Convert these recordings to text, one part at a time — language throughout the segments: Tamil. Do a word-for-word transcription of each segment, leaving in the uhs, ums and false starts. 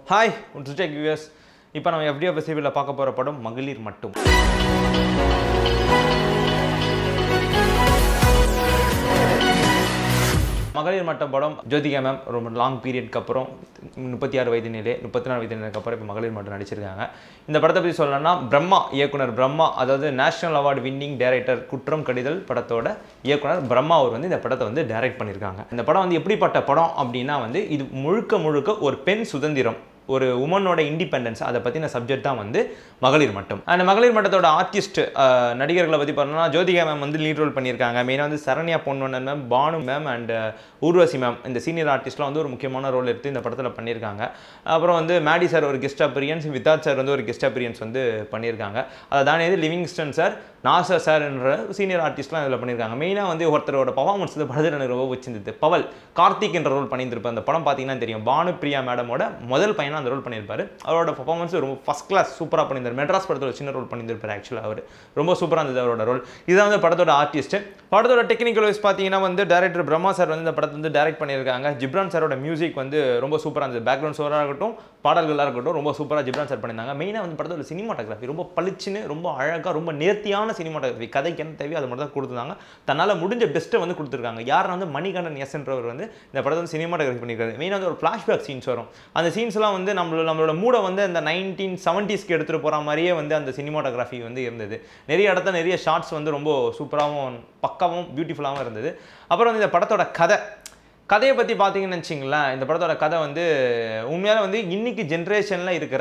Hi உட்ஸ்டேக் viewers. இப்போ நம்ம எஃப்டிஎஃப் ஃபெஸ்டிவலில் பார்க்க போகிற படம் மகளிர் மட்டும். மகளிர் மட்டும் படம் ஜோதிகா மேம் ரொம்ப லாங் பீரியட்க்கு அப்புறம் முப்பத்தி ஆறு வயது நிலை முப்பத்தி நாலு வயது நிலைக்கு அப்புறம் இப்போ மகளிர் மட்டும் நடிச்சிருக்காங்க. இந்த படத்தை பற்றி சொல்லணும்னா பிரம்மா இயக்குனர் பிரம்மா, அதாவது நேஷனல் அவார்டு வின்னிங் டைரக்டர் குற்றம் கடிதல் படத்தோட இயக்குனர் பிரம்மா அவர் வந்து இந்த படத்தை வந்து டைரக்ட் பண்ணியிருக்காங்க. இந்த படம் வந்து எப்படிப்பட்ட படம் அப்படின்னா வந்து இது முழுக்க முழுக்க ஒரு பெண் சுதந்திரம், ஒரு உமனோட இண்டிபெண்டன்ஸ், அதை பற்றின சப்ஜெக்ட் தான் வந்து மகளிர் மட்டும். அந்த மகளிர் மட்டத்தோட ஆர்டிஸ்ட் நடிகர்களை பற்றி பார்த்தோம்னா ஜோதிகா மேம் வந்து லீட் ரோல் பண்ணியிருக்காங்க. மெயினாக வந்து Saranya Ponvannan ma'am, Banu ma'am and Urvashi ma'am, இந்த சீனியர் ஆர்டிஸ்ட்லாம் வந்து ஒரு முக்கியமான ரோல் எடுத்து இந்த படத்தில் பண்ணியிருக்காங்க. அப்புறம் வந்து மேடி சார் ஒரு கெஸ்ட் அப்பியரன்ஸ், விதாத் சார் வந்து ஒரு கெஸ்ட் அப்பியரன்ஸ் வந்து பண்ணியிருக்காங்க. அதை தானே லிவிங்ஸ்டன் சார், நாசர் சார் என்ற சீனியர் ஆர்டிஸ்ட்லாம் இதில் பண்ணியிருக்காங்க. மெயினாக வந்து ஒருத்தரோட பர்ஃபார்மன்ஸ் வந்து படத்தில் எனக்கு ரொம்ப வச்சிருந்தது. பவல் கார்த்திக் என்ற ரோல் பண்ணியிருந்திருப்பார். அந்த படம் பார்த்தீங்கன்னா தெரியும், பானு பிரியா மேடமோட முதல் பையனாக அந்த ரோல் பண்ணியிருப்பார். அவரோட பர்ஃபார்மன்ஸ் ரொம்ப ஃபஸ்ட் கிளாஸ் சூப்பராக பண்ணியிருந்தார். மெட்ராஸ் படத்தில் சின்ன ரோல் பண்ணியிருப்பார். ஆக்சுவலாக அவர் ரொம்ப சூப்பராக இருந்தது அவரோட ரோல். இதுதான் வந்து படத்தோட ஆர்டிஸ்ட். படத்தோட டெக்னிக்கல் வைஸ் பார்த்தீங்கன்னா வந்து டைரக்டர் பிரம்மா சார் வந்து இந்த படத்தை வந்து டைரக்ட் பண்ணியிருக்காங்க. ஜிப்ரான் சாரோட மியூசிக் வந்து ரொம்ப சூப்பராக இருந்தது. பேக்ரவுண்ட் ஸ்கோராக இருக்கட்டும், பாடல்களாக இருக்கட்டும், ரொம்ப சூப்பராக ஜிப்ரான் சார் பண்ணியிருந்தாங்க. மெயினாக வந்து படத்தோட சினிமாட்டோகிராஃபி ரொம்ப பளிச்சுன்னு, ரொம்ப அழகாக, ரொம்ப நேர்த்தியான சினிமாட்டோகிராஃபி. கதைக்கு என்ன தேவையோ அதை மட்டும் தான் கொடுத்துருந்தாங்க. தன்னால் முடிஞ்ச பெஸ்ட்டை வந்து கொடுத்துருக்காங்க. யாரும் வந்து மணிகண்டன் எஸ் என்றவர் வந்து இந்த படத்தை வந்து சினிமாட்டோகிராஃபி பண்ணியிருக்காரு. மெயினாக வந்து ஒரு ஃப்ளாஷ்பேக் சீன்ஸ் வரும். அந்த சீன்ஸ்லாம் வந்து நம்மளோட நம்மளோட மூடை வந்து அந்த நைன்டீன் செவன்டீஸ்க்கு எடுத்துகிட்டு போகிற மாதிரியே வந்து அந்த சினிமாட்டோகிராஃபி வந்து இருந்தது. நிறைய இடத்துல நிறைய ஷார்ட்ஸ் வந்து ரொம்ப சூப்பராகவும் பக்காவும் பியூட்டிஃபுல்லாகவும் இருந்தது. அப்புறம் வந்து இந்த படத்தோட கதை கதையை பற்றி பார்த்தீங்கன்னு வச்சிங்களேன், இந்த படத்தோட கதை வந்து உண்மையாலே வந்து இன்னைக்கு ஜென்ரேஷனில் இருக்கிற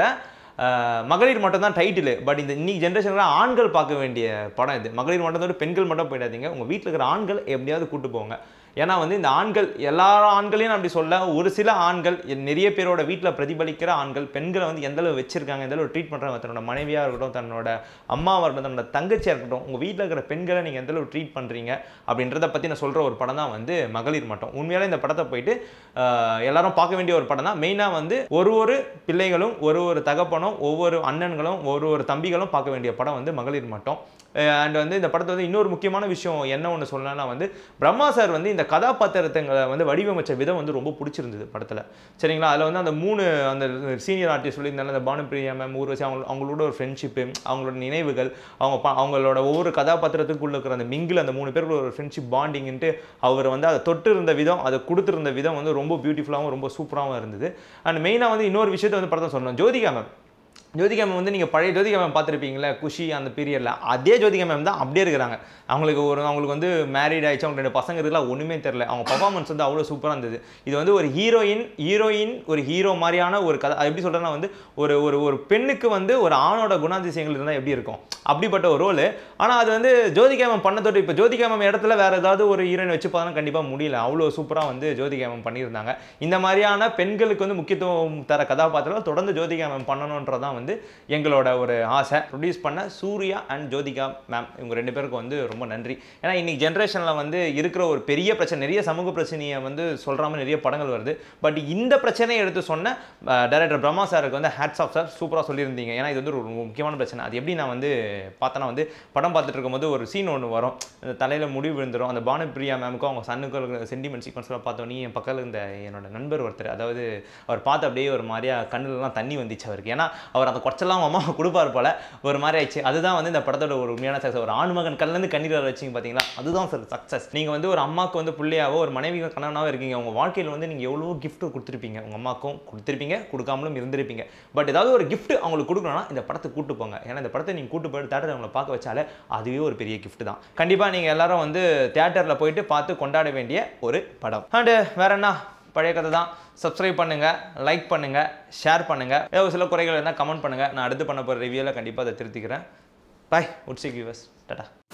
மகளிர் மட்டும் தான் டைட்டில். பட் இந்த இன்னைக்கு ஜென்ரேஷனில் ஆண்கள் பார்க்க வேண்டிய படம் இது. மகளிர் மட்டும் பெண்கள் மட்டும் போயிடாதீங்க, உங்கள் வீட்டில் இருக்கிற ஆண்கள் எப்படியாவது கூட்டு போங்க. ஏன்னா வந்து இந்த ஆண்கள் எல்லா ஆண்களையும் அப்படி சொல்ல, ஒரு சில ஆண்கள் நிறைய பேரோட வீட்டில் பிரதிபலிக்கிற ஆண்கள் பெண்களை வந்து எந்தளவு வச்சிருக்காங்க, எந்தளவு ட்ரீட் பண்ணுறாங்க, தன்னோட மனைவியாக இருக்கட்டும், தன்னோட அம்மாவாக இருக்கட்டும், தன்னோட தங்கச்சியாக இருக்கட்டும், உங்கள் வீட்டில் இருக்கிற பெண்களை நீங்கள் எந்தளவு ட்ரீட் பண்ணுறீங்க அப்படின்றத பற்றி நான் சொல்கிற ஒரு படம் தான் வந்து மகளிர் மட்டும். உண்மையாலே இந்த படத்தை போயிட்டு எல்லாரும் பார்க்க வேண்டிய ஒரு படம் தான். மெயினாக வந்து ஒரு ஒரு பிள்ளைகளும், ஒரு ஒரு தகப்பனும், ஒவ்வொரு அண்ணன்களும், ஒரு ஒரு தம்பிகளும் பார்க்க வேண்டிய படம் வந்து மகளிர் மட்டும். அண்ட் வந்து இந்த படத்தை வந்து இன்னொரு முக்கியமான விஷயம் என்ன ஒன்று சொல்லணும்னா வந்து பிரம்மா சார் வந்து இந்த கதாபாத்திரத்தை வந்து வடிவமைச்ச விதம் வந்து ரொம்ப பிடிச்சிருந்தது படத்தில். சரிங்களா? அதில் வந்து அந்த மூணு அந்த சீனியர் ஆர்டிஸ்ட் சொல்லியிருந்தாலும் அந்த பானுப்பிரியா மேம், ஊர்வசி, அவங்க அவங்களோட ஒரு ஃப்ரெண்ட்ஷிப்பு, அவங்களோட நினைவுகள், அவங்க அவங்களோட ஒவ்வொரு கதாபாத்திரத்துக்குள்ள இருக்கிற அந்த மிங்கில், அந்த மூணு பேருக்குள்ள ஒரு ஃப்ரெண்ட்ஷிப் பாண்டிங்ன்ட்டு அவர் வந்து அதை தொட்டு இருந்த விதம், அதை கொடுத்துருந்த விதம் வந்து ரொம்ப பியூட்டிஃபுல்லாகவும் ரொம்ப சூப்பராகவும் இருந்தது. அண்ட் மெயினாக வந்து இன்னொரு விஷயத்தை வந்து படத்தை சொல்லணும், ஜோதிகா மேம். ஜோதிகா மேம் வந்து நீங்கள் பழைய ஜோதிகா மேம் பார்த்துருப்பீங்களே குஷி அந்த பீரியடில், அதே ஜோதிகா மேம் தான் அப்படியே இருக்கிறாங்க. அவங்களுக்கு ஒரு அவங்களுக்கு வந்து மேரீட் ஆகிடுச்சு, அவங்க ரெண்டு பசங்க இருக்கலாம், ஒன்றுமே தெரில. அவங்க பர்ஃபார்மன்ஸ் வந்து அவ்வளோ சூப்பராக இருந்தது. இது வந்து ஒரு ஹீரோயின் ஹீரோயின் ஒரு ஹீரோ மாதிரியான ஒரு கதை. எப்படி சொல்கிறேன்னா வந்து ஒரு ஒரு ஒரு பெண்ணுக்கு வந்து ஒரு ஆணோட குணாதிசயங்கள் இருந்தால் எப்படி இருக்கும், அப்படிப்பட்ட ஒரு ரோல். ஆனால் அது வந்து ஜோதிகா மேம் பண்ணதோடு இப்போ ஜோதிகா மேம் இடத்துல வேறு ஏதாவது ஒரு ஹீரோயின் வச்சு பார்த்தா கண்டிப்பாக முடியல. அவ்வளோ சூப்பராக வந்து ஜோதிகா மேம் பண்ணியிருந்தாங்க. இந்த மாதிரியான பெண்களுக்கு வந்து முக்கியத்துவம் தர கதாபாத்திரம் தொடர்ந்து ஜோதிகா மேம் பண்ணணுன்றதான் வந்து எங்களோட ஒரு ஆசை. ப்ரொடியூஸ் பண்ண சூர்யா அண்ட் ஜோதிகா மேம், இவங்க ரெண்டு பேருக்கு வந்து ரொம்ப நன்றி. ஏன்னா இன்னைக்கு ஜென்ரேஷனில் வந்து இருக்கிற ஒரு பெரிய பிரச்சனை, நிறைய சமூக பிரச்சனையை வந்து சொல்கிற மாதிரி நிறைய படங்கள் வருது. பட் இந்த பிரச்சனையை எடுத்து சொன்ன டைரக்டர் பிரம்மா சாருக்கு வந்து ஹேட்ஸ் ஆஃப் சார், சூப்பராக சொல்லியிருந்தீங்க. ஏன்னா இது வந்து ஒரு முக்கியமான பிரச்சனை. அது எப்படி நான் வந்து பார்த்தேன்னா வந்து படம் பார்த்துட்டு இருக்கும்போது ஒரு சீன் ஒன்று வரும், தலையில் முடி விழுந்துடும். அந்த பானுப்பிரியா மேமுக்கும் அவங்க சன்னுக்கும் சென்டிமெண்ட் சீக்வன்ஸ்லாம் பார்த்தோன்னே என் பக்கத்தில் இந்த என்னோட நண்பர் ஒருத்தர், அதாவது அவர் பார்த்து அப்படியே ஒரு மாதிரியா கண்ணுலலாம் தண்ணி வந்துச்சு அவருக்கு. ஏன்னா அவர் அந்த குறைச்சலாம் அம்மா கொடுப்பார் போல ஒரு மாதிரி ஆயிடுச்சு. அதுதான் வந்து இந்த படத்தோட ஒரு உண்மையான சக்ஸஸ். ஒரு ஆண்மகன் கண்ணிலேருந்து கண்ணீர் வர வச்சிங்க பார்த்தீங்களா, அதுதான் சார் சக்ஸஸ். நீங்கள் வந்து ஒரு அம்மாவுக்கு வந்து பிள்ளையாவோ ஒரு மனைவி கணவனாவோ இருக்கீங்க, உங்கள் வாழ்க்கையில் வந்து நீங்கள் எவ்வளோ கிஃப்ட் கொடுத்துருப்பீங்க, உங்கள் அம்மாக்கும் கொடுத்துருப்பீங்க, கொடுக்காமலும் இருந்திருப்பீங்க. பட் ஏதாவது ஒரு கிஃப்ட் அவங்களுக்கு கொடுக்கணும்னா இந்த படத்தை கூட்டு போங்க. ஏன்னா இந்த படத்தை நீங்கள் கூட்டு போயிட்டு தேட்டரில் அவங்களை பார்க்க வச்சாலே அதுவே ஒரு பெரிய கிஃப்ட் தான். கண்டிப்பாக நீங்கள் எல்லாரும் வந்து தேட்டரில் போயிட்டு பார்த்து கொண்டாட வேண்டிய ஒரு படம். அண்டு வேற என்ன, பழைய கதை தான். சப்ஸ்கிரைப் பண்ணுங்கள், லைக் பண்ணுங்கள், ஷேர் பண்ணுங்கள். ஏதோ சில குறைகள் இருந்தால் கமெண்ட் பண்ணுங்கள். நான் அடுத்து பண்ண போகிற ரிவ்யூவில் கண்டிப்பாக அதை திருத்திக்கிறேன். பாய் உட்ஸ்டேக் வியூவர்ஸ், டாடா.